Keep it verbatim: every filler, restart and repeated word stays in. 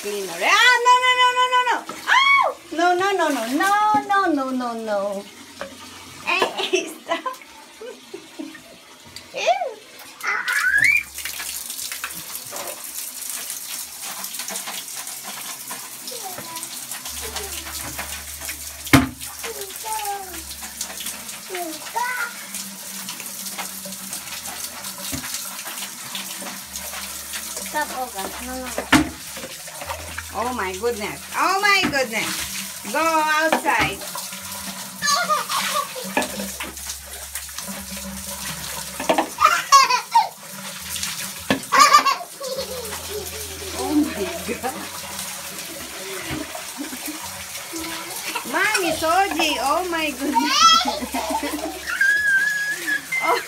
cleaner. Ah, no, no, no, no, no, no. Oh! No, no, no, no, no, no, no, no, no. Hey, stop. Ew. Stop, Olga. No, no. Oh my goodness. Oh my goodness. Go outside. Oh my God. Mommy, Soji. Oh my goodness. Oh.